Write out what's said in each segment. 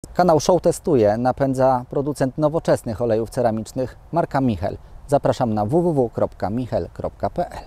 Kanał Show Testuje napędza producent nowoczesnych olejów ceramicznych marka Michel. Zapraszam na www.michel.pl.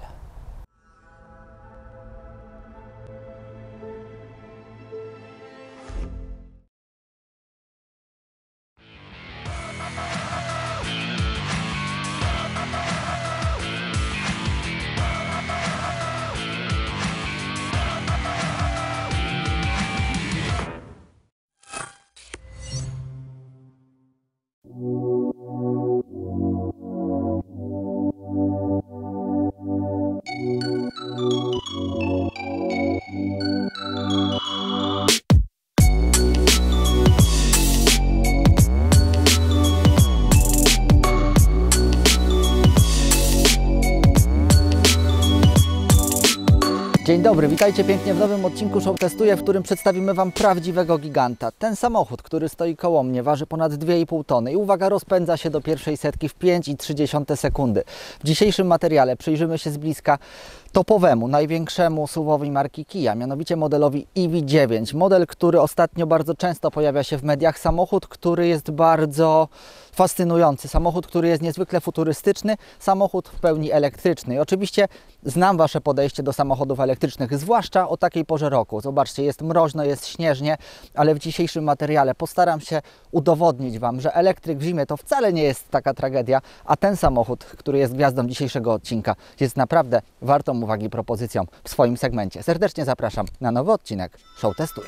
Dzień dobry, witajcie pięknie w nowym odcinku Show Testuje, w którym przedstawimy Wam prawdziwego giganta. Ten samochód, który stoi koło mnie, waży ponad 2,5 tony i uwaga, rozpędza się do pierwszej setki w 5,3 sekundy. W dzisiejszym materiale przyjrzymy się z bliska topowemu, największemu SUV-owi marki Kia, mianowicie modelowi EV9. Model, który ostatnio bardzo często pojawia się w mediach. Samochód, który jest bardzo fascynujący. Samochód, który jest niezwykle futurystyczny. Samochód w pełni elektryczny. I oczywiście znam Wasze podejście do samochodów elektrycznych, zwłaszcza o takiej porze roku. Zobaczcie, jest mroźno, jest śnieżnie, ale w dzisiejszym materiale postaram się udowodnić Wam, że elektryk w zimie to wcale nie jest taka tragedia, a ten samochód, który jest gwiazdą dzisiejszego odcinka, jest naprawdę wartą uwagi propozycją w swoim segmencie. Serdecznie zapraszam na nowy odcinek Show Testuje.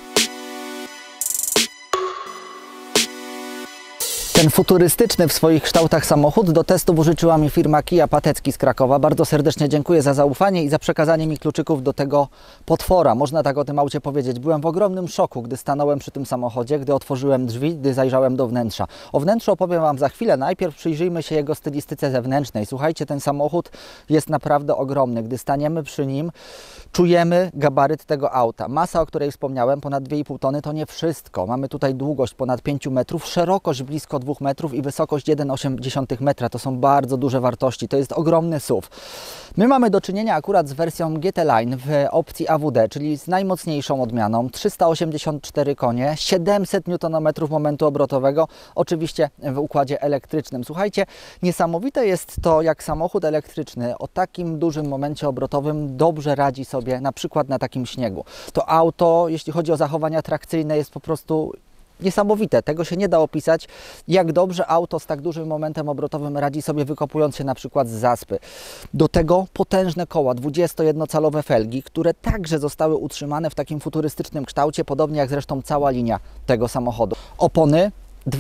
Ten futurystyczny w swoich kształtach samochód do testów użyczyła mi firma Kia Patecki z Krakowa. Bardzo serdecznie dziękuję za zaufanie i za przekazanie mi kluczyków do tego potwora. Można tak o tym aucie powiedzieć. Byłem w ogromnym szoku, gdy stanąłem przy tym samochodzie, gdy otworzyłem drzwi, gdy zajrzałem do wnętrza. O wnętrzu opowiem Wam za chwilę. Najpierw przyjrzyjmy się jego stylistyce zewnętrznej. Słuchajcie, ten samochód jest naprawdę ogromny. Gdy staniemy przy nim, czujemy gabaryt tego auta. Masa, o której wspomniałem, ponad 2,5 tony, to nie wszystko. Mamy tutaj długość ponad 5 metrów, szerokość blisko 2 metrów i wysokość 1,8 metra. To są bardzo duże wartości. To jest ogromny SUV. My mamy do czynienia akurat z wersją GT Line w opcji AWD, czyli z najmocniejszą odmianą. 384 konie, 700 Nm momentu obrotowego, oczywiście w układzie elektrycznym. Słuchajcie, niesamowite jest to, jak samochód elektryczny o takim dużym momencie obrotowym dobrze radzi sobie na przykład na takim śniegu. To auto, jeśli chodzi o zachowania trakcyjne, jest po prostu niesamowite, tego się nie da opisać, jak dobrze auto z tak dużym momentem obrotowym radzi sobie, wykopując się na przykład z zaspy. Do tego potężne koła, 21-calowe felgi, które także zostały utrzymane w takim futurystycznym kształcie, podobnie jak zresztą cała linia tego samochodu. Opony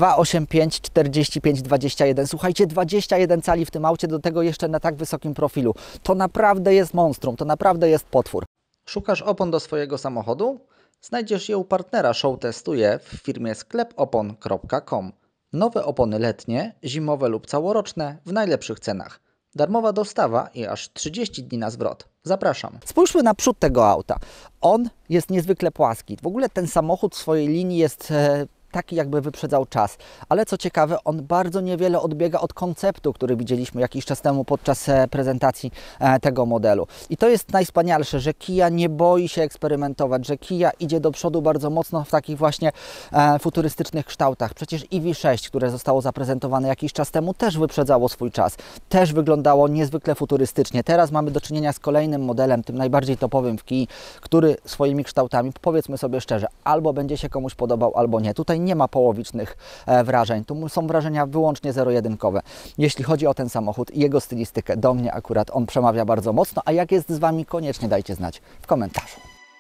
285, 45, 21. Słuchajcie, 21 cali w tym aucie, do tego jeszcze na tak wysokim profilu. To naprawdę jest monstrum, to naprawdę jest potwór. Szukasz opon do swojego samochodu? Znajdziesz je u partnera Show Testuje w firmie sklepopon.com. Nowe opony letnie, zimowe lub całoroczne w najlepszych cenach. Darmowa dostawa i aż 30 dni na zwrot. Zapraszam. Spójrzmy na przód tego auta. On jest niezwykle płaski. W ogóle ten samochód w swojej linii jest taki, jakby wyprzedzał czas. Ale co ciekawe, on bardzo niewiele odbiega od konceptu, który widzieliśmy jakiś czas temu podczas prezentacji tego modelu. I to jest najwspanialsze, że Kia nie boi się eksperymentować, że Kia idzie do przodu bardzo mocno w takich właśnie futurystycznych kształtach. Przecież EV6, które zostało zaprezentowane jakiś czas temu, też wyprzedzało swój czas. Też wyglądało niezwykle futurystycznie. Teraz mamy do czynienia z kolejnym modelem, tym najbardziej topowym w Kii, który swoimi kształtami, powiedzmy sobie szczerze, albo będzie się komuś podobał, albo nie. Tutaj nie ma połowicznych wrażeń. Tu są wrażenia wyłącznie zero-jedynkowe. Jeśli chodzi o ten samochód i jego stylistykę, do mnie akurat on przemawia bardzo mocno, a jak jest z Wami, koniecznie dajcie znać w komentarzu.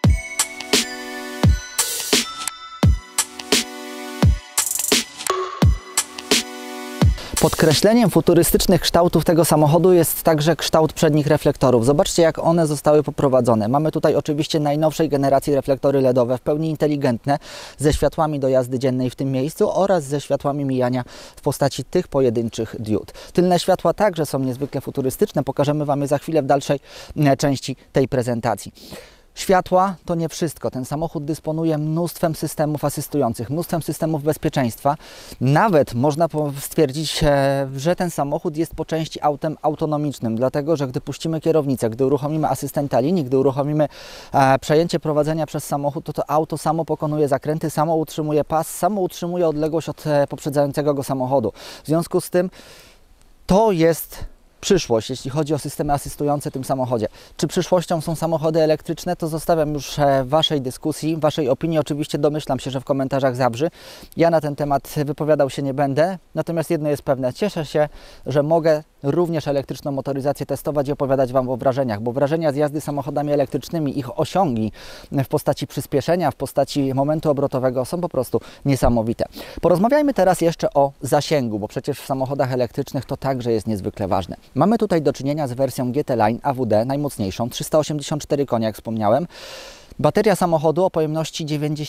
Podkreśleniem futurystycznych kształtów tego samochodu jest także kształt przednich reflektorów. Zobaczcie, jak one zostały poprowadzone. Mamy tutaj oczywiście najnowszej generacji reflektory LEDowe, w pełni inteligentne, ze światłami do jazdy dziennej w tym miejscu oraz ze światłami mijania w postaci tych pojedynczych diod. Tylne światła także są niezwykle futurystyczne. Pokażemy Wam je za chwilę w dalszej części tej prezentacji. Światła to nie wszystko. Ten samochód dysponuje mnóstwem systemów asystujących, mnóstwem systemów bezpieczeństwa. Nawet można stwierdzić, że ten samochód jest po części autem autonomicznym, dlatego że gdy puścimy kierownicę, gdy uruchomimy asystenta linii, gdy uruchomimy przejęcie prowadzenia przez samochód, to auto samo pokonuje zakręty, samo utrzymuje pas, samo utrzymuje odległość od poprzedzającego go samochodu. W związku z tym to jest przyszłość, jeśli chodzi o systemy asystujące w tym samochodzie. Czy przyszłością są samochody elektryczne? To zostawiam już Waszej dyskusji, Waszej opinii. Oczywiście domyślam się, że w komentarzach zabrzy. Ja na ten temat wypowiadał się nie będę. Natomiast jedno jest pewne. Cieszę się, że mogę również elektryczną motoryzację testować i opowiadać Wam o wrażeniach, bo wrażenia z jazdy samochodami elektrycznymi, ich osiągi w postaci przyspieszenia, w postaci momentu obrotowego są po prostu niesamowite. Porozmawiajmy teraz jeszcze o zasięgu, bo przecież w samochodach elektrycznych to także jest niezwykle ważne. Mamy tutaj do czynienia z wersją GT Line AWD, najmocniejszą, 384 konie, jak wspomniałem. Bateria samochodu o pojemności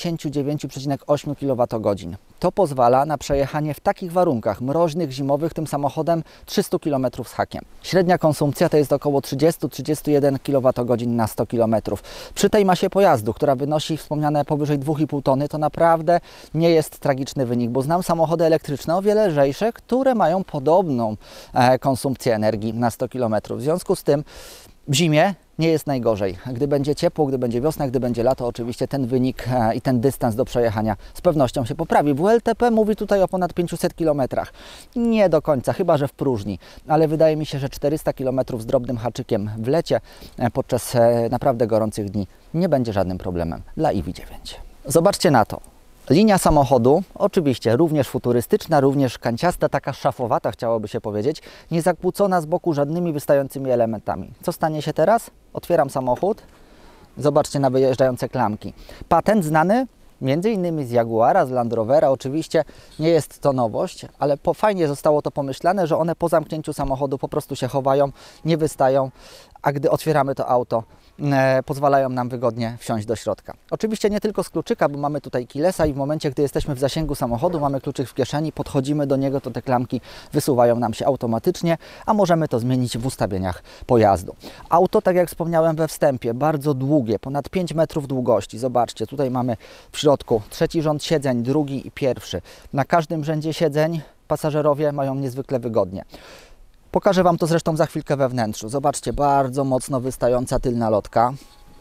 99,8 kWh. To pozwala na przejechanie w takich warunkach mroźnych, zimowych tym samochodem 300 km z hakiem. Średnia konsumpcja to jest około 30-31 kWh na 100 km. Przy tej masie pojazdu, która wynosi wspomniane powyżej 2,5 tony, to naprawdę nie jest tragiczny wynik, bo znam samochody elektryczne o wiele lżejsze, które mają podobną konsumpcję energii na 100 km. W związku z tym w zimie nie jest najgorzej. Gdy będzie ciepło, gdy będzie wiosna, gdy będzie lato, oczywiście ten wynik i ten dystans do przejechania z pewnością się poprawi. WLTP mówi tutaj o ponad 500 km. Nie do końca, chyba że w próżni, ale wydaje mi się, że 400 km z drobnym haczykiem w lecie podczas naprawdę gorących dni nie będzie żadnym problemem dla iV9. Zobaczcie na to. Linia samochodu, oczywiście również futurystyczna, również kanciasta, taka szafowata chciałoby się powiedzieć, nie zakłócona z boku żadnymi wystającymi elementami. Co stanie się teraz? Otwieram samochód, zobaczcie na wyjeżdżające klamki. Patent znany między innymi z Jaguara, z Land Rovera, oczywiście nie jest to nowość, ale fajnie zostało to pomyślane, że one po zamknięciu samochodu po prostu się chowają, nie wystają, a gdy otwieramy to auto, pozwalają nam wygodnie wsiąść do środka. Oczywiście nie tylko z kluczyka, bo mamy tutaj keylessa i w momencie, gdy jesteśmy w zasięgu samochodu, mamy kluczyk w kieszeni, podchodzimy do niego, to te klamki wysuwają nam się automatycznie, a możemy to zmienić w ustawieniach pojazdu. Auto, tak jak wspomniałem we wstępie, bardzo długie, ponad 5 metrów długości. Zobaczcie, tutaj mamy w środku trzeci rząd siedzeń, drugi i pierwszy. Na każdym rzędzie siedzeń pasażerowie mają niezwykle wygodnie. Pokażę Wam to zresztą za chwilkę we wnętrzu. Zobaczcie, bardzo mocno wystająca tylna lotka.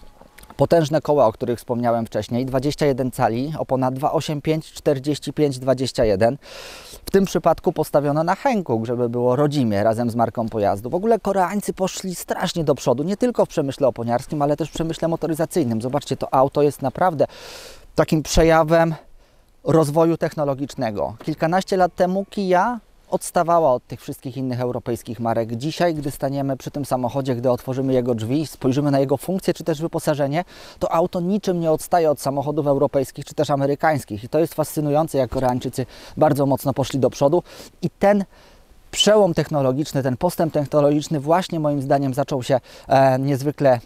Potężne koła, o których wspomniałem wcześniej, 21 cali, opona 285, 45, 21. W tym przypadku postawiono na Hankook, żeby było rodzimie razem z marką pojazdu. W ogóle Koreańcy poszli strasznie do przodu, nie tylko w przemyśle oponiarskim, ale też w przemyśle motoryzacyjnym. Zobaczcie, to auto jest naprawdę takim przejawem rozwoju technologicznego. Kilkanaście lat temu Kia odstawała od tych wszystkich innych europejskich marek. Dzisiaj, gdy staniemy przy tym samochodzie, gdy otworzymy jego drzwi, spojrzymy na jego funkcję czy też wyposażenie, to auto niczym nie odstaje od samochodów europejskich czy też amerykańskich. I to jest fascynujące, jak Koreańczycy bardzo mocno poszli do przodu. I ten przełom technologiczny, ten postęp technologiczny właśnie moim zdaniem zaczął się niezwykle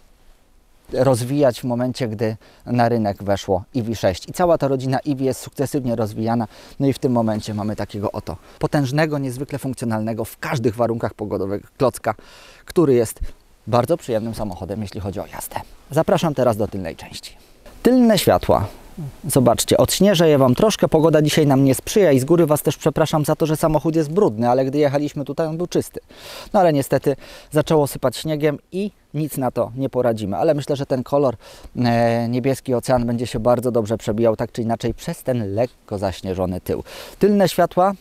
rozwijać w momencie, gdy na rynek weszło EV6 i cała ta rodzina EV jest sukcesywnie rozwijana, no i w tym momencie mamy takiego oto potężnego, niezwykle funkcjonalnego w każdych warunkach pogodowych klocka, który jest bardzo przyjemnym samochodem, jeśli chodzi o jazdę. Zapraszam teraz do tylnej części. Tylne światła. Zobaczcie, odśnieżę je Wam troszkę, pogoda dzisiaj nam nie sprzyja i z góry Was też przepraszam za to, że samochód jest brudny, ale gdy jechaliśmy tutaj, on był czysty. No ale niestety zaczęło sypać śniegiem i nic na to nie poradzimy, ale myślę, że ten kolor niebieski ocean będzie się bardzo dobrze przebijał tak czy inaczej przez ten lekko zaśnieżony tył. Tylne światła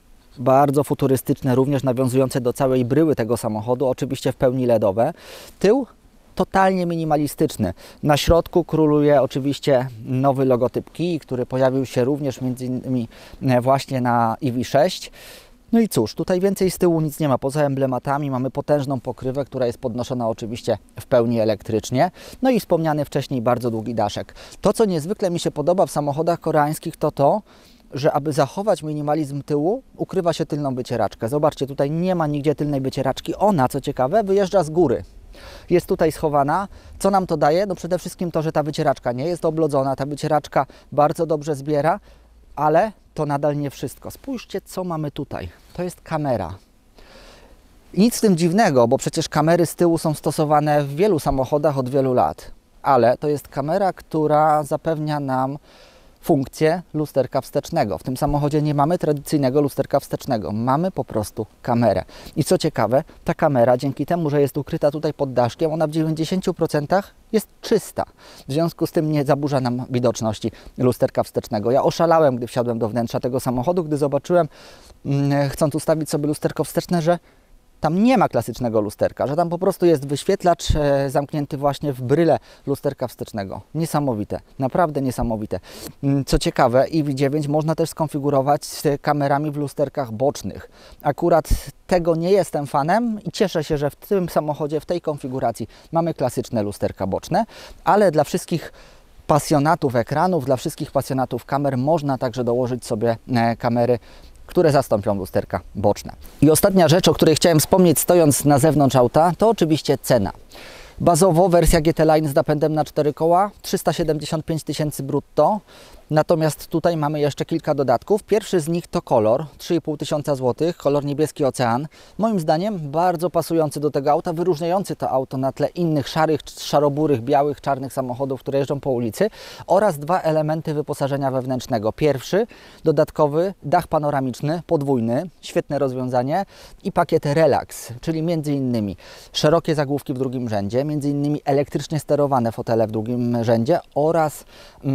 bardzo futurystyczne, również nawiązujące do całej bryły tego samochodu, oczywiście w pełni LEDowe. Tył totalnie minimalistyczny. Na środku króluje oczywiście nowy logotyp Kii, który pojawił się również między innymi właśnie na EV6. No i cóż, tutaj więcej z tyłu nic nie ma. Poza emblematami mamy potężną pokrywę, która jest podnoszona oczywiście w pełni elektrycznie. No i wspomniany wcześniej bardzo długi daszek. To, co niezwykle mi się podoba w samochodach koreańskich, to, że aby zachować minimalizm tyłu, ukrywa się tylną wycieraczkę. Zobaczcie, tutaj nie ma nigdzie tylnej wycieraczki. Ona, co ciekawe, wyjeżdża z góry. Jest tutaj schowana. Co nam to daje? No przede wszystkim to, że ta wycieraczka nie jest oblodzona, ta wycieraczka bardzo dobrze zbiera, ale to nadal nie wszystko. Spójrzcie, co mamy tutaj. To jest kamera. Nic w tym dziwnego, bo przecież kamery z tyłu są stosowane w wielu samochodach od wielu lat. ale to jest kamera, która zapewnia nam funkcję lusterka wstecznego. W tym samochodzie nie mamy tradycyjnego lusterka wstecznego, mamy po prostu kamerę. I co ciekawe, ta kamera dzięki temu, że jest ukryta tutaj pod daszkiem, ona w 90% jest czysta. W związku z tym nie zaburza nam widoczności lusterka wstecznego. Ja oszalałem, gdy wsiadłem do wnętrza tego samochodu, gdy zobaczyłem, chcąc ustawić sobie lusterko wsteczne, że tam nie ma klasycznego lusterka, że tam po prostu jest wyświetlacz zamknięty właśnie w bryle lusterka wstecznego. Niesamowite, naprawdę niesamowite. Co ciekawe, EV9 można też skonfigurować z kamerami w lusterkach bocznych. Akurat tego nie jestem fanem i cieszę się, że w tym samochodzie, w tej konfiguracji mamy klasyczne lusterka boczne, ale dla wszystkich pasjonatów ekranów, dla wszystkich pasjonatów kamer można także dołożyć sobie kamery, które zastąpią lusterka boczne. I ostatnia rzecz, o której chciałem wspomnieć stojąc na zewnątrz auta, to oczywiście cena. Bazowo wersja GT Line z napędem na 4 koła 375 tysięcy brutto. Natomiast tutaj mamy jeszcze kilka dodatków. Pierwszy z nich to kolor, 3,5 tysiąca złotych, kolor niebieski ocean. Moim zdaniem bardzo pasujący do tego auta, wyróżniający to auto na tle innych szarych, szaroburych, białych, czarnych samochodów, które jeżdżą po ulicy, oraz dwa elementy wyposażenia wewnętrznego. Pierwszy, dodatkowy dach panoramiczny, podwójny, świetne rozwiązanie, i pakiet Relax, czyli między innymi szerokie zagłówki w drugim rzędzie, między innymi elektrycznie sterowane fotele w drugim rzędzie oraz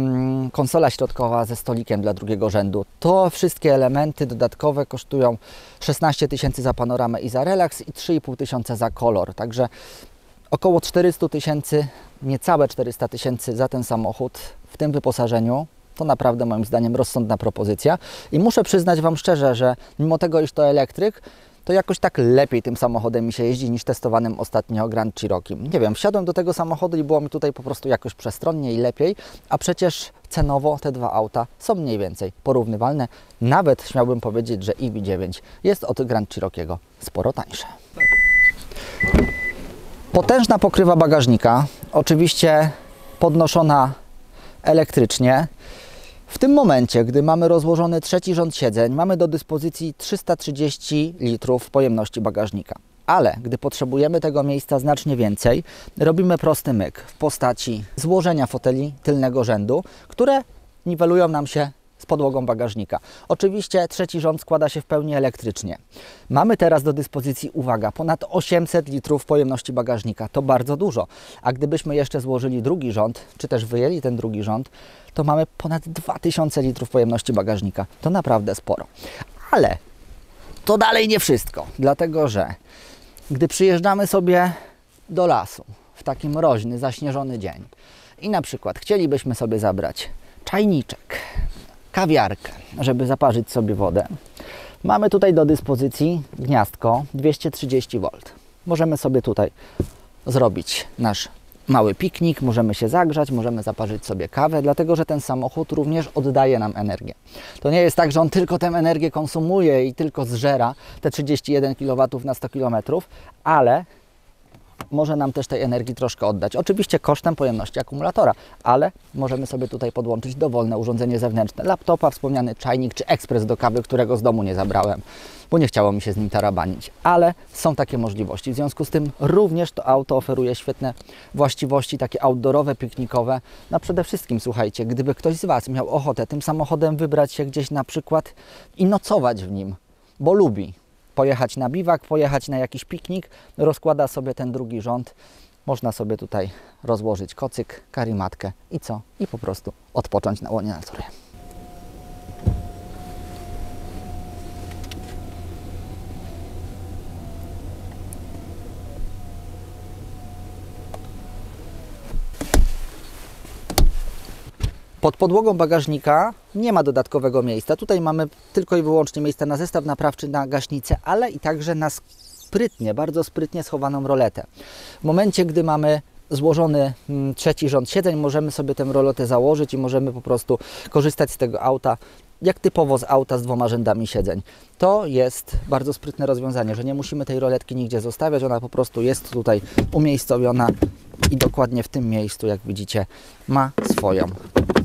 konsola środkowa ze stolikiem dla drugiego rzędu. To wszystkie elementy dodatkowe kosztują 16 tysięcy za panoramę i za relaks i 3,5 tysiąca za kolor. Także około 400 tysięcy, niecałe 400 tysięcy za ten samochód w tym wyposażeniu. To naprawdę moim zdaniem rozsądna propozycja i muszę przyznać Wam szczerze, że mimo tego, iż to elektryk, to jakoś tak lepiej tym samochodem mi się jeździ niż testowanym ostatnio Grand Cherokee. Nie wiem, wsiadłem do tego samochodu i było mi tutaj po prostu jakoś przestronnie i lepiej, a przecież cenowo te dwa auta są mniej więcej porównywalne. Nawet śmiałbym powiedzieć, że EV9 jest od Grand Cherokee'ego sporo tańsze. Potężna pokrywa bagażnika, oczywiście podnoszona elektrycznie. W tym momencie, gdy mamy rozłożony trzeci rząd siedzeń, mamy do dyspozycji 330 litrów pojemności bagażnika. Ale gdy potrzebujemy tego miejsca znacznie więcej, robimy prosty myk w postaci złożenia foteli tylnego rzędu, które niwelują nam się z podłogą bagażnika. Oczywiście trzeci rząd składa się w pełni elektrycznie. Mamy teraz do dyspozycji, uwaga, ponad 800 litrów pojemności bagażnika. To bardzo dużo. A gdybyśmy jeszcze złożyli drugi rząd, czy też wyjęli ten drugi rząd, to mamy ponad 2000 litrów pojemności bagażnika. To naprawdę sporo. Ale to dalej nie wszystko, dlatego że gdy przyjeżdżamy sobie do lasu w taki mroźny, zaśnieżony dzień i na przykład chcielibyśmy sobie zabrać czajniczek, kawiarkę, żeby zaparzyć sobie wodę, mamy tutaj do dyspozycji gniazdko 230 V. Możemy sobie tutaj zrobić nasz mały piknik, możemy się zagrzać, możemy zaparzyć sobie kawę, dlatego że ten samochód również oddaje nam energię. To nie jest tak, że on tylko tę energię konsumuje i tylko zżera te 31 kW na 100 km, ale może nam też tej energii troszkę oddać. Oczywiście kosztem pojemności akumulatora, ale możemy sobie tutaj podłączyć dowolne urządzenie zewnętrzne, laptopa, wspomniany czajnik czy ekspres do kawy, którego z domu nie zabrałem, bo nie chciało mi się z nim tarabanić, ale są takie możliwości. W związku z tym również to auto oferuje świetne właściwości, takie outdoorowe, piknikowe. No przede wszystkim, słuchajcie, gdyby ktoś z Was miał ochotę tym samochodem wybrać się gdzieś na przykład i nocować w nim, bo lubi pojechać na biwak, pojechać na jakiś piknik, rozkłada sobie ten drugi rząd, można sobie tutaj rozłożyć kocyk, karimatkę i co? I po prostu odpocząć na łonie natury. Pod podłogą bagażnika nie ma dodatkowego miejsca. Tutaj mamy tylko i wyłącznie miejsce na zestaw naprawczy, na gaśnicę, ale i także na sprytnie, bardzo sprytnie schowaną roletę. W momencie, gdy mamy złożony trzeci rząd siedzeń, możemy sobie tę roletę założyć i możemy po prostu korzystać z tego auta jak typowo z auta z dwoma rzędami siedzeń. To jest bardzo sprytne rozwiązanie, że nie musimy tej roletki nigdzie zostawiać, ona po prostu jest tutaj umiejscowiona i dokładnie w tym miejscu, jak widzicie, ma swoją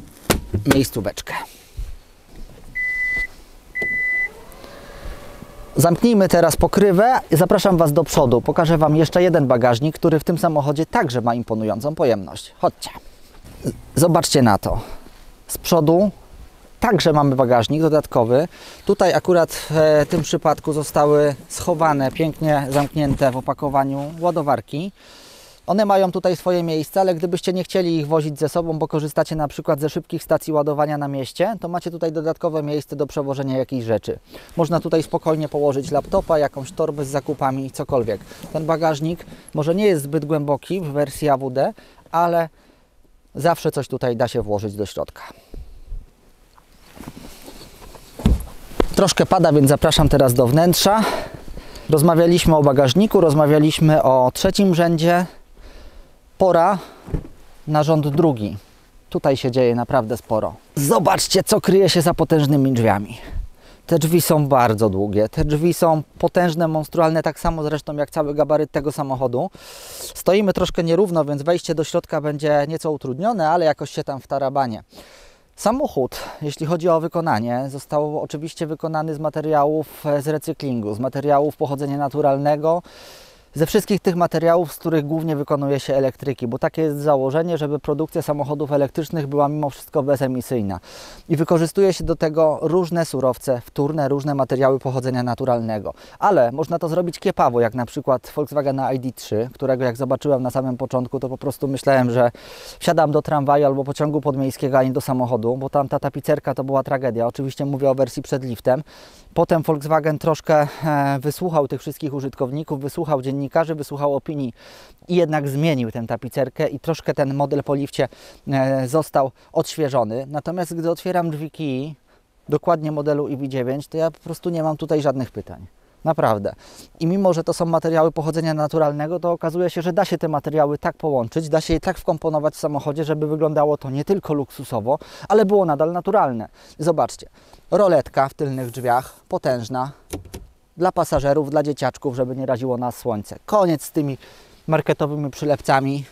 miejscóweczkę. Zamknijmy teraz pokrywę i zapraszam Was do przodu. Pokażę Wam jeszcze jeden bagażnik, który w tym samochodzie także ma imponującą pojemność. Chodźcie. Zobaczcie na to. Z przodu także mamy bagażnik dodatkowy. Tutaj akurat w tym przypadku zostały schowane, pięknie zamknięte w opakowaniu ładowarki. One mają tutaj swoje miejsce, ale gdybyście nie chcieli ich wozić ze sobą, bo korzystacie na przykład ze szybkich stacji ładowania na mieście, to macie tutaj dodatkowe miejsce do przewożenia jakichś rzeczy. Można tutaj spokojnie położyć laptopa, jakąś torbę z zakupami, cokolwiek. Ten bagażnik może nie jest zbyt głęboki w wersji AWD, ale zawsze coś tutaj da się włożyć do środka. Troszkę pada, więc zapraszam teraz do wnętrza. Rozmawialiśmy o bagażniku, rozmawialiśmy o trzecim rzędzie. Pora na rząd drugi. Tutaj się dzieje naprawdę sporo. Zobaczcie, co kryje się za potężnymi drzwiami. Te drzwi są bardzo długie. Te drzwi są potężne, monstrualne, tak samo zresztą jak cały gabaryt tego samochodu. Stoimy troszkę nierówno, więc wejście do środka będzie nieco utrudnione, ale jakoś się tam wtarabanie. Samochód, jeśli chodzi o wykonanie, został oczywiście wykonany z materiałów z recyklingu, z materiałów pochodzenia naturalnego, ze wszystkich tych materiałów, z których głównie wykonuje się elektryki, bo takie jest założenie, żeby produkcja samochodów elektrycznych była mimo wszystko bezemisyjna. I wykorzystuje się do tego różne surowce wtórne, różne materiały pochodzenia naturalnego. Ale można to zrobić kiepawo, jak na przykład Volkswagena ID3, którego jak zobaczyłem na samym początku, to po prostu myślałem, że wsiadam do tramwaju albo pociągu podmiejskiego, a nie do samochodu, bo tam ta tapicerka to była tragedia. Oczywiście mówię o wersji przed liftem. Potem Volkswagen troszkę wysłuchał tych wszystkich użytkowników, wysłuchał dziennikarzy, wysłuchał opinii i jednak zmienił tę tapicerkę i troszkę ten model po lifcie został odświeżony. Natomiast gdy otwieram drzwi kij, dokładnie modelu EV9, to ja po prostu nie mam tutaj żadnych pytań. Naprawdę. I mimo, że to są materiały pochodzenia naturalnego, to okazuje się, że da się te materiały tak połączyć, da się je tak wkomponować w samochodzie, żeby wyglądało to nie tylko luksusowo, ale było nadal naturalne. Zobaczcie, roletka w tylnych drzwiach, potężna, dla pasażerów, dla dzieciaczków, żeby nie raziło nas słońce. Koniec z tymi marketowymi przylepcami,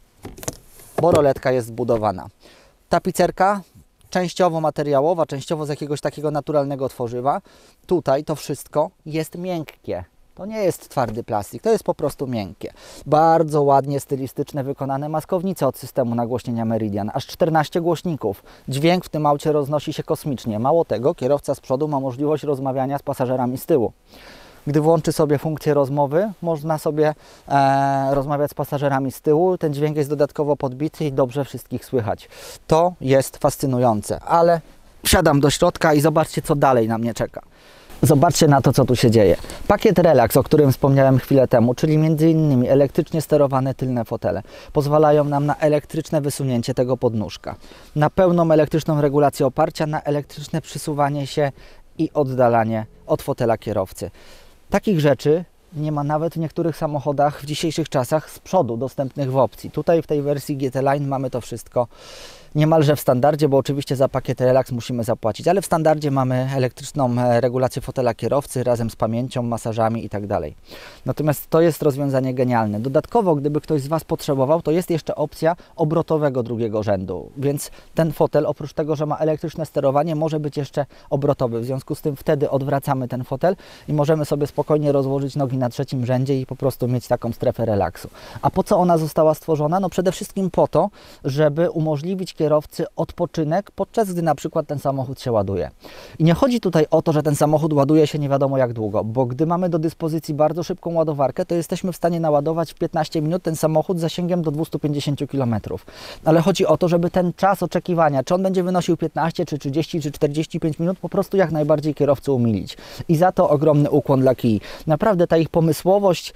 bo roletka jest zbudowana. Tapicerka częściowo materiałowa, częściowo z jakiegoś takiego naturalnego tworzywa. Tutaj to wszystko jest miękkie. To nie jest twardy plastik, to jest po prostu miękkie. Bardzo ładnie, stylistyczne wykonane maskownice od systemu nagłośnienia Meridian. Aż 14 głośników. Dźwięk w tym aucie roznosi się kosmicznie. Mało tego, kierowca z przodu ma możliwość rozmawiania z pasażerami z tyłu. Gdy włączy sobie funkcję rozmowy, można sobie rozmawiać z pasażerami z tyłu. Ten dźwięk jest dodatkowo podbity i dobrze wszystkich słychać. To jest fascynujące, ale wsiadam do środka i zobaczcie, co dalej na mnie czeka. Zobaczcie na to, co tu się dzieje. Pakiet Relax, o którym wspomniałem chwilę temu, czyli m.in. elektrycznie sterowane tylne fotele, pozwalają nam na elektryczne wysunięcie tego podnóżka, na pełną elektryczną regulację oparcia, na elektryczne przysuwanie się i oddalanie od fotela kierowcy. Takich rzeczy nie ma nawet w niektórych samochodach w dzisiejszych czasach z przodu dostępnych w opcji. Tutaj w tej wersji GT Line mamy to wszystko niemalże w standardzie, bo oczywiście za pakiet Relax musimy zapłacić, ale w standardzie mamy elektryczną regulację fotela kierowcy razem z pamięcią, masażami i tak dalej. Natomiast to jest rozwiązanie genialne. Dodatkowo, gdyby ktoś z Was potrzebował, to jest jeszcze opcja obrotowego drugiego rzędu, więc ten fotel oprócz tego, że ma elektryczne sterowanie, może być jeszcze obrotowy. W związku z tym wtedy odwracamy ten fotel i możemy sobie spokojnie rozłożyć nogi na trzecim rzędzie i po prostu mieć taką strefę relaksu. A po co ona została stworzona? No przede wszystkim po to, żeby umożliwić kierowcy odpoczynek, podczas gdy na przykład ten samochód się ładuje. I nie chodzi tutaj o to, że ten samochód ładuje się nie wiadomo jak długo, bo gdy mamy do dyspozycji bardzo szybką ładowarkę, to jesteśmy w stanie naładować w 15 minut ten samochód z zasięgiem do 250 km. Ale chodzi o to, żeby ten czas oczekiwania, czy on będzie wynosił 15, czy 30, czy 45 minut, po prostu jak najbardziej kierowcę umilić. I za to ogromny ukłon dla Kii. Naprawdę ta ich pomysłowość,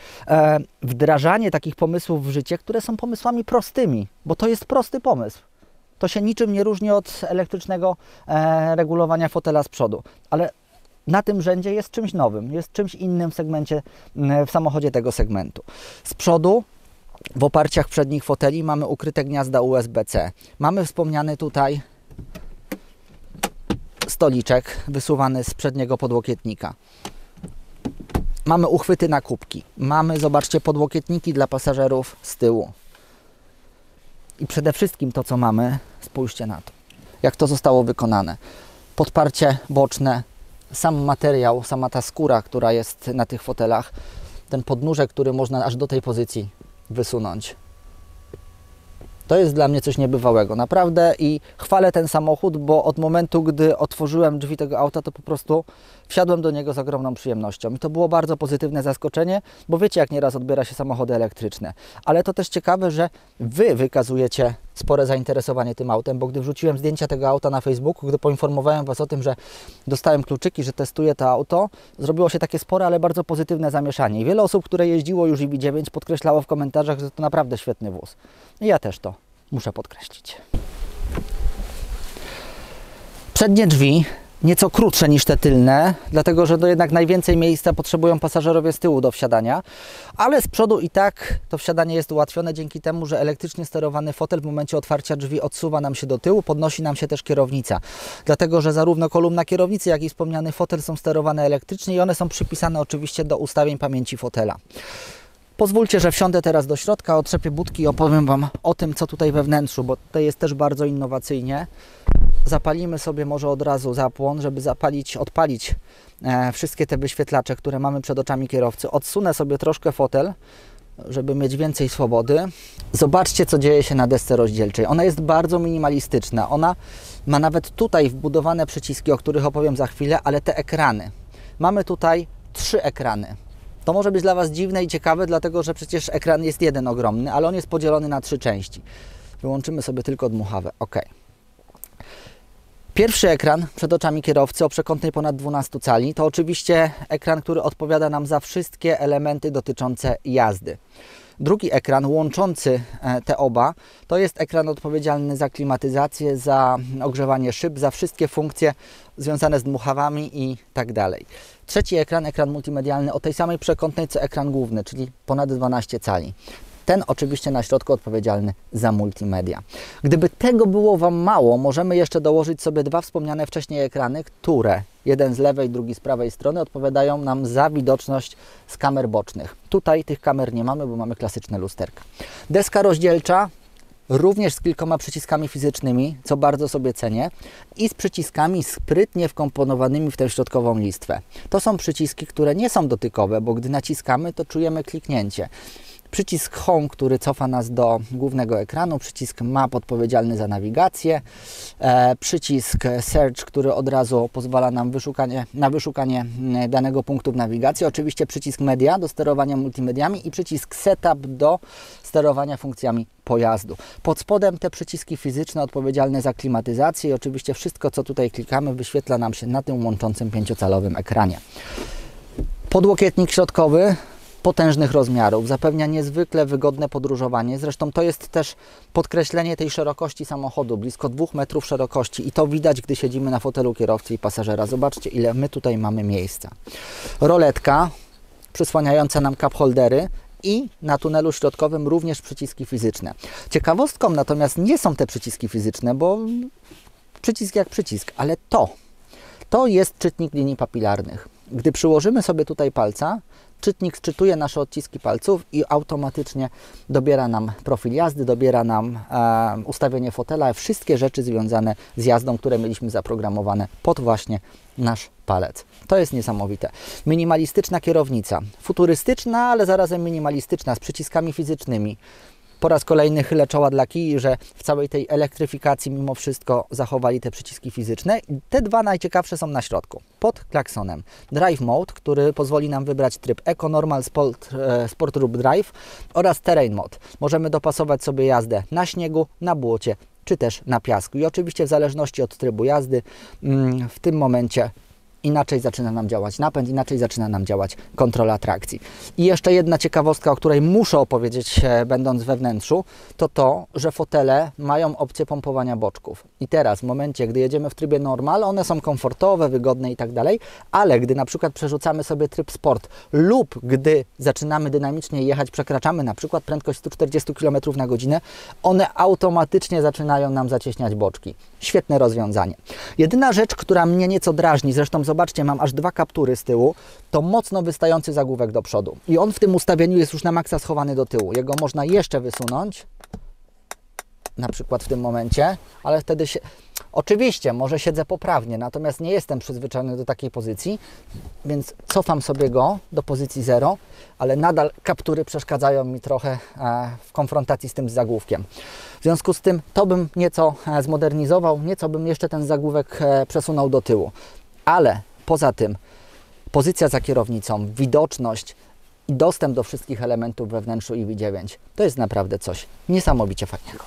wdrażanie takich pomysłów w życie, które są pomysłami prostymi, bo to jest prosty pomysł. To się niczym nie różni od elektrycznego regulowania fotela z przodu, ale na tym rzędzie jest czymś nowym, jest czymś innym w segmencie, w samochodzie tego segmentu. Z przodu w oparciach przednich foteli mamy ukryte gniazda USB-C. Mamy wspomniany tutaj stoliczek wysuwany z przedniego podłokietnika. Mamy uchwyty na kubki. Mamy, zobaczcie, podłokietniki dla pasażerów z tyłu. I przede wszystkim to, co mamy, spójrzcie na to, jak to zostało wykonane. Podparcie boczne sam materiał, sama ta skóra, która jest na tych fotelach, ten podnóżek, który można aż do tej pozycji wysunąć. To jest dla mnie coś niebywałego, naprawdę, i chwalę ten samochód, bo od momentu, gdy otworzyłem drzwi tego auta, to po prostu wsiadłem do niego z ogromną przyjemnością. I to było bardzo pozytywne zaskoczenie, bo wiecie, jak nieraz odbiera się samochody elektryczne. Ale to też ciekawe, że Wy wykazujecie spore zainteresowanie tym autem, bo gdy wrzuciłem zdjęcia tego auta na Facebooku, gdy poinformowałem Was o tym, że dostałem kluczyki, że testuję to auto, zrobiło się takie spore, ale bardzo pozytywne zamieszanie. I wiele osób, które jeździło już i9, podkreślało w komentarzach, że to naprawdę świetny wóz. I ja też to muszę podkreślić. Przednie drzwi nieco krótsze niż te tylne, dlatego że jednak najwięcej miejsca potrzebują pasażerowie z tyłu do wsiadania, ale z przodu i tak to wsiadanie jest ułatwione dzięki temu, że elektrycznie sterowany fotel w momencie otwarcia drzwi odsuwa nam się do tyłu, podnosi nam się też kierownica, dlatego że zarówno kolumna kierownicy, jak i wspomniany fotel są sterowane elektrycznie i one są przypisane oczywiście do ustawień pamięci fotela. Pozwólcie, że wsiądę teraz do środka, otrzepię budki i opowiem Wam o tym, co tutaj we wnętrzu, bo tutaj jest też bardzo innowacyjnie. Zapalimy sobie może od razu zapłon, żeby odpalić wszystkie te wyświetlacze, które mamy przed oczami kierowcy. Odsunę sobie troszkę fotel, żeby mieć więcej swobody. Zobaczcie, co dzieje się na desce rozdzielczej. Ona jest bardzo minimalistyczna. Ona ma nawet tutaj wbudowane przyciski, o których opowiem za chwilę, ale te ekrany. Mamy tutaj 3 ekrany. To może być dla Was dziwne i ciekawe, dlatego że przecież ekran jest jeden ogromny, ale on jest podzielony na 3 części. Wyłączymy sobie tylko dmuchawę. OK. Pierwszy ekran przed oczami kierowcy o przekątnej ponad 12 cali to oczywiście ekran, który odpowiada nam za wszystkie elementy dotyczące jazdy. Drugi ekran łączący te oba to jest ekran odpowiedzialny za klimatyzację, za ogrzewanie szyb, za wszystkie funkcje związane z dmuchawami i tak dalej. Trzeci ekran, ekran multimedialny o tej samej przekątnej co ekran główny, czyli ponad 12 cali. Ten oczywiście na środku odpowiedzialny za multimedia. Gdyby tego było Wam mało, możemy jeszcze dołożyć sobie 2 wspomniane wcześniej ekrany, które jeden z lewej, drugi z prawej strony odpowiadają nam za widoczność z kamer bocznych. Tutaj tych kamer nie mamy, bo mamy klasyczne lusterka. Deska rozdzielcza również z kilkoma przyciskami fizycznymi, co bardzo sobie cenię, i z przyciskami sprytnie wkomponowanymi w tę środkową listwę. To są przyciski, które nie są dotykowe, bo gdy naciskamy, to czujemy kliknięcie. Przycisk Home, który cofa nas do głównego ekranu, przycisk Map odpowiedzialny za nawigację, przycisk Search, który od razu pozwala nam na wyszukanie danego punktu w nawigacji, oczywiście przycisk Media do sterowania multimediami i przycisk Setup do sterowania funkcjami pojazdu. Pod spodem te przyciski fizyczne odpowiedzialne za klimatyzację i oczywiście wszystko, co tutaj klikamy, wyświetla nam się na tym łączącym 5-calowym ekranie. Podłokietnik środkowy potężnych rozmiarów, zapewnia niezwykle wygodne podróżowanie. Zresztą to jest też podkreślenie tej szerokości samochodu, blisko 2 metrów szerokości i to widać, gdy siedzimy na fotelu kierowcy i pasażera. Zobaczcie, ile my tutaj mamy miejsca. Roletka przysłaniająca nam cup holdery i na tunelu środkowym również przyciski fizyczne. Ciekawostką natomiast nie są te przyciski fizyczne, bo przycisk jak przycisk, ale to jest czytnik linii papilarnych. Gdy przyłożymy sobie tutaj palca, czytnik sczytuje nasze odciski palców i automatycznie dobiera nam profil jazdy, dobiera nam ustawienie fotela, wszystkie rzeczy związane z jazdą, które mieliśmy zaprogramowane pod właśnie nasz palec. To jest niesamowite. Minimalistyczna kierownica, futurystyczna, ale zarazem minimalistyczna, z przyciskami fizycznymi. Po raz kolejny chylę czoła dla Kii, że w całej tej elektryfikacji mimo wszystko zachowali te przyciski fizyczne. Te 2 najciekawsze są na środku, pod klaksonem. Drive Mode, który pozwoli nam wybrać tryb Eco, Normal, Sport lub Drive oraz Terrain Mode. Możemy dopasować sobie jazdę na śniegu, na błocie czy też na piasku. I oczywiście w zależności od trybu jazdy w tym momencie inaczej zaczyna nam działać napęd, inaczej zaczyna nam działać kontrola trakcji. I jeszcze jedna ciekawostka, o której muszę opowiedzieć, będąc we wnętrzu, to, że fotele mają opcję pompowania boczków. I teraz, w momencie, gdy jedziemy w trybie normal, one są komfortowe, wygodne i tak dalej, ale gdy na przykład przerzucamy sobie tryb sport lub gdy zaczynamy dynamicznie jechać, przekraczamy na przykład prędkość 140 km na godzinę, one automatycznie zaczynają nam zacieśniać boczki. Świetne rozwiązanie. Jedyna rzecz, która mnie nieco drażni, zresztą zobaczcie, mam aż 2 kaptury z tyłu, to mocno wystający zagłówek do przodu. I on w tym ustawieniu jest już na maksa schowany do tyłu. Jego można jeszcze wysunąć, na przykład w tym momencie, ale wtedy się... Oczywiście, może siedzę poprawnie, natomiast nie jestem przyzwyczajony do takiej pozycji, więc cofam sobie go do pozycji 0, ale nadal kaptury przeszkadzają mi trochę w konfrontacji z tym zagłówkiem. W związku z tym to bym nieco zmodernizował, nieco bym jeszcze ten zagłówek przesunął do tyłu. Ale poza tym pozycja za kierownicą, widoczność i dostęp do wszystkich elementów we wnętrzu iV9 to jest naprawdę coś niesamowicie fajnego.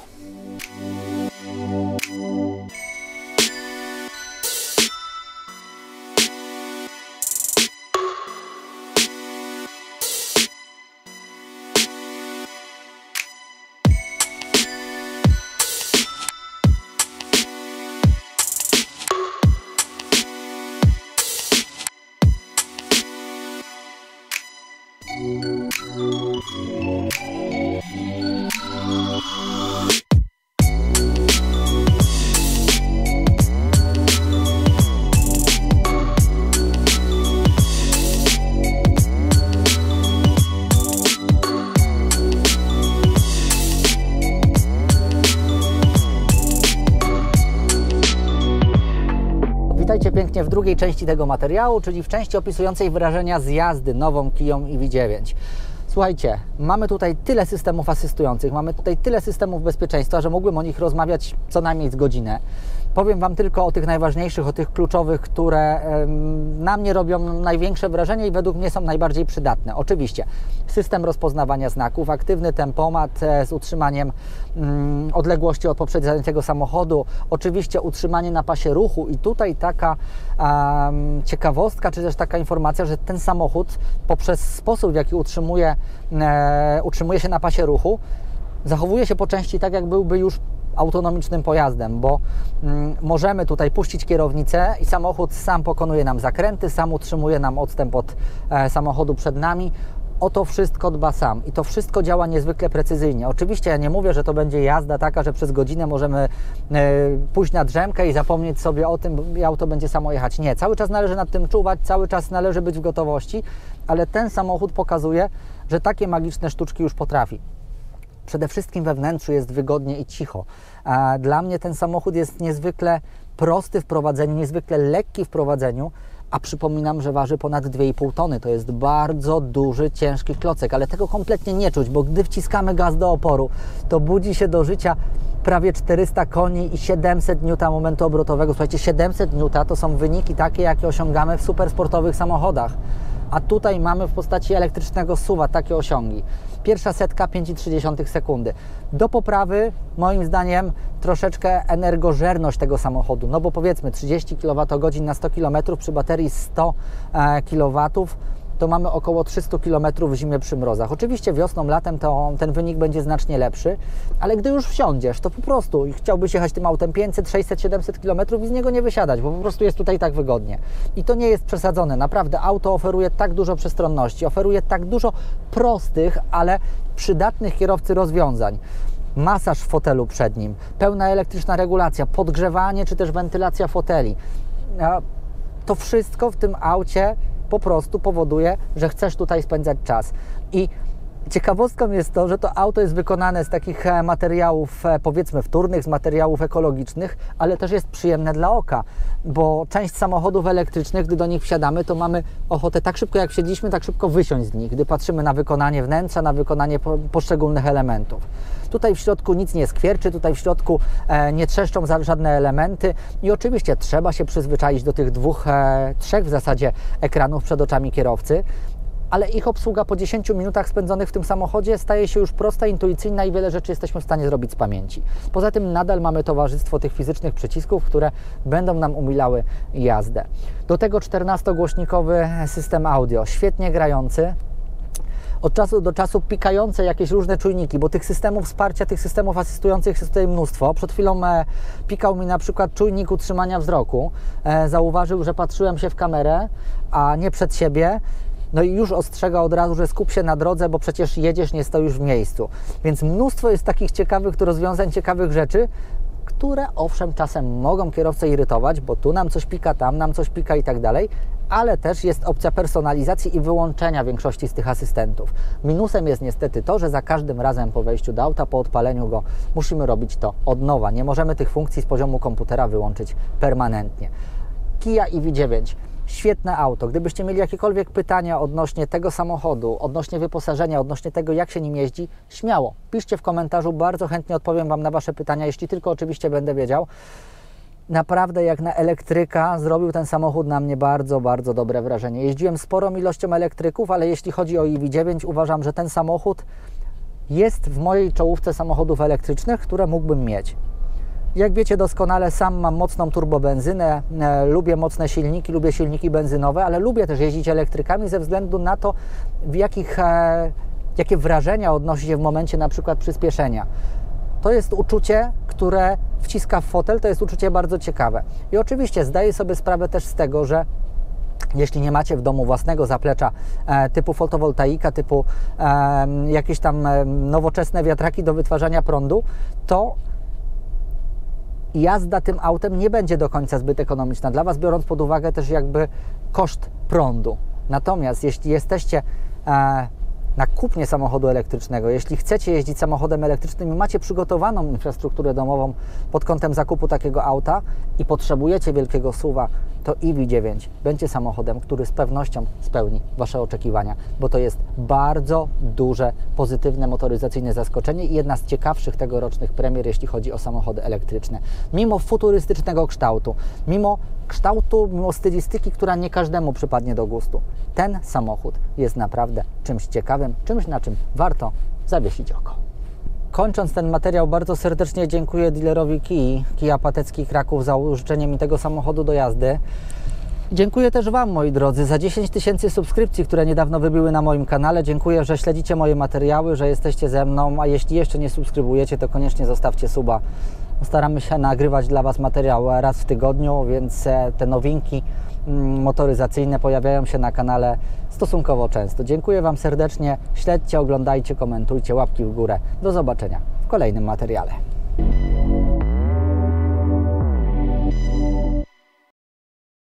Witajcie pięknie w drugiej części tego materiału, czyli w części opisującej wrażenia z jazdy nową Kiją EV9. Słuchajcie, mamy tutaj tyle systemów asystujących, mamy tutaj tyle systemów bezpieczeństwa, że mógłbym o nich rozmawiać co najmniej z godzinę. Powiem Wam tylko o tych najważniejszych, o tych kluczowych, które na mnie robią największe wrażenie i według mnie są najbardziej przydatne. Oczywiście system rozpoznawania znaków, aktywny tempomat z utrzymaniem odległości od poprzedzającego samochodu, oczywiście utrzymanie na pasie ruchu i tutaj taka ciekawostka, czy też taka informacja, że ten samochód poprzez sposób, w jaki utrzymuje się na pasie ruchu, zachowuje się po części tak, jak byłby już autonomicznym pojazdem, bo możemy tutaj puścić kierownicę i samochód sam pokonuje nam zakręty, sam utrzymuje nam odstęp od samochodu przed nami. O to wszystko dba sam i to wszystko działa niezwykle precyzyjnie. Oczywiście ja nie mówię, że to będzie jazda taka, że przez godzinę możemy pójść na drzemkę i zapomnieć sobie o tym, i auto będzie samo jechać. Nie, cały czas należy nad tym czuwać, cały czas należy być w gotowości, ale ten samochód pokazuje, że takie magiczne sztuczki już potrafi. Przede wszystkim we wnętrzu jest wygodnie i cicho. Dla mnie ten samochód jest niezwykle prosty w prowadzeniu, niezwykle lekki w prowadzeniu, a przypominam, że waży ponad 2,5 tony. To jest bardzo duży, ciężki klocek, ale tego kompletnie nie czuć, bo gdy wciskamy gaz do oporu, to budzi się do życia prawie 400 koni i 700 Nm obrotowego. Słuchajcie, 700 N to są wyniki takie, jakie osiągamy w supersportowych samochodach. A tutaj mamy w postaci elektrycznego SUV-a takie osiągi. Pierwsza setka 5,3 sekundy. Do poprawy, moim zdaniem, troszeczkę energożerność tego samochodu, no bo powiedzmy 30 kWh na 100 km przy baterii 100 kW, to mamy około 300 km w zimie przy mrozach. Oczywiście wiosną, latem ten wynik będzie znacznie lepszy, ale gdy już wsiądziesz, to po prostu chciałbyś jechać tym autem 500, 600, 700 km i z niego nie wysiadać, bo po prostu jest tutaj tak wygodnie. I to nie jest przesadzone. Naprawdę auto oferuje tak dużo przestronności, oferuje tak dużo prostych, ale przydatnych kierowcy rozwiązań. Masaż w fotelu przed nim, pełna elektryczna regulacja, podgrzewanie czy też wentylacja foteli. To wszystko w tym aucie po prostu powoduje, że chcesz tutaj spędzać czas. I ciekawostką jest to, że to auto jest wykonane z takich materiałów, powiedzmy wtórnych, z materiałów ekologicznych, ale też jest przyjemne dla oka, bo część samochodów elektrycznych, gdy do nich wsiadamy, to mamy ochotę tak szybko jak wsiedliśmy, tak szybko wysiąść z nich, gdy patrzymy na wykonanie wnętrza, na wykonanie poszczególnych elementów. Tutaj w środku nic nie skwierczy, tutaj w środku nie trzeszczą żadne elementy i oczywiście trzeba się przyzwyczaić do tych trzech w zasadzie ekranów przed oczami kierowcy, ale ich obsługa po 10 minutach spędzonych w tym samochodzie staje się już prosta, intuicyjna i wiele rzeczy jesteśmy w stanie zrobić z pamięci. Poza tym nadal mamy towarzystwo tych fizycznych przycisków, które będą nam umilały jazdę. Do tego 14-głośnikowy system audio, świetnie grający. Od czasu do czasu pikające jakieś różne czujniki, bo tych systemów wsparcia, tych systemów asystujących jest tutaj mnóstwo. Przed chwilą pikał mi na przykład czujnik utrzymania wzroku. Zauważył, że patrzyłem się w kamerę, a nie przed siebie. No i już ostrzega od razu, że skup się na drodze, bo przecież jedziesz, nie stoisz w miejscu. Więc mnóstwo jest takich ciekawych rozwiązań, ciekawych rzeczy. które owszem czasem mogą kierowcę irytować, bo tu nam coś pika, tam nam coś pika i tak dalej, ale też jest opcja personalizacji i wyłączenia większości z tych asystentów. Minusem jest niestety to, że za każdym razem po wejściu do auta, po odpaleniu go, musimy robić to od nowa. Nie możemy tych funkcji z poziomu komputera wyłączyć permanentnie. Kia EV9. Świetne auto. Gdybyście mieli jakiekolwiek pytania odnośnie tego samochodu, odnośnie wyposażenia, odnośnie tego, jak się nim jeździ, śmiało piszcie w komentarzu, bardzo chętnie odpowiem Wam na Wasze pytania, jeśli tylko oczywiście będę wiedział. Naprawdę jak na elektryka zrobił ten samochód na mnie bardzo, bardzo dobre wrażenie. Jeździłem sporą ilością elektryków, ale jeśli chodzi o EV9, uważam, że ten samochód jest w mojej czołówce samochodów elektrycznych, które mógłbym mieć. Jak wiecie doskonale, sam mam mocną turbobenzynę, lubię mocne silniki, lubię silniki benzynowe, ale lubię też jeździć elektrykami ze względu na to, jakie wrażenia odnosi się w momencie na przykład przyspieszenia. To jest uczucie, które wciska w fotel, to jest uczucie bardzo ciekawe. I oczywiście zdaję sobie sprawę też z tego, że jeśli nie macie w domu własnego zaplecza typu fotowoltaika, typu jakieś tam nowoczesne wiatraki do wytwarzania prądu, to jazda tym autem nie będzie do końca zbyt ekonomiczna dla Was, biorąc pod uwagę też jakby koszt prądu. Natomiast jeśli jesteście na kupnie samochodu elektrycznego, jeśli chcecie jeździć samochodem elektrycznym i macie przygotowaną infrastrukturę domową pod kątem zakupu takiego auta i potrzebujecie wielkiego SUV-a, to EV9 będzie samochodem, który z pewnością spełni Wasze oczekiwania, bo to jest bardzo duże, pozytywne motoryzacyjne zaskoczenie i jedna z ciekawszych tegorocznych premier, jeśli chodzi o samochody elektryczne. Mimo futurystycznego kształtu, mimo stylistyki, która nie każdemu przypadnie do gustu, ten samochód jest naprawdę czymś ciekawym, czymś, na czym warto zawiesić oko. Kończąc ten materiał, bardzo serdecznie dziękuję dealerowi Kia Patecki Kraków za użyczenie mi tego samochodu do jazdy. Dziękuję też Wam, moi drodzy, za 10 000 subskrypcji, które niedawno wybiły na moim kanale. Dziękuję, że śledzicie moje materiały, że jesteście ze mną, a jeśli jeszcze nie subskrybujecie, to koniecznie zostawcie suba. Staramy się nagrywać dla Was materiał raz w tygodniu, więc te nowinki motoryzacyjne pojawiają się na kanale stosunkowo często. Dziękuję Wam serdecznie, śledźcie, oglądajcie, komentujcie, łapki w górę. Do zobaczenia w kolejnym materiale.